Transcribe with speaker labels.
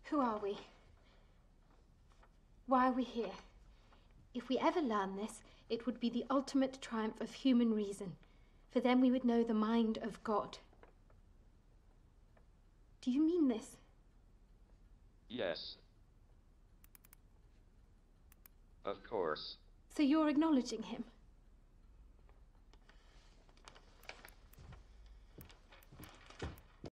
Speaker 1: Who are we? Why are we here? If we ever learn this, it would be the ultimate triumph of human reason. For then we would know the mind of God. Do you mean this?
Speaker 2: Yes. Of course.
Speaker 1: So you're acknowledging him?